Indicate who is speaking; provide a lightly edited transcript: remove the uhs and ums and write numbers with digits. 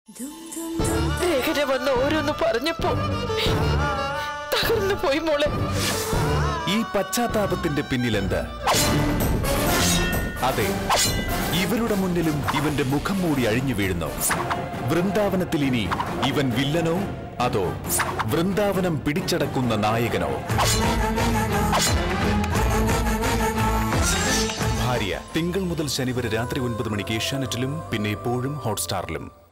Speaker 1: രേഖന വന്ന് ഓരോന്ന് പറഞ്ഞപ്പോ തകർന്നു പോയി മോളെ.
Speaker 2: ഈ പശ്ചാത്താപത്തിന്റെ പിന്നിലെന്ത്? അതെ, ഇവരുടെ മുന്നിലും ഇവന്റെ മുഖം മൂടി അഴിഞ്ഞു വീഴുന്നു. വൃന്ദാവനത്തിൽ ഇനി ഇവൻ വില്ലനോ അതോ വൃന്ദാവനം പിടിച്ചടക്കുന്ന നായകനോ? ഭാര്യ തിങ്കൾ മുതൽ ശനി വരെ രാത്രി 9 മണിക്ക് ഏഷ്യാനെറ്റിലും പിന്നെ എപ്പോഴും ഹോട്ട്സ്റ്റാറിലും.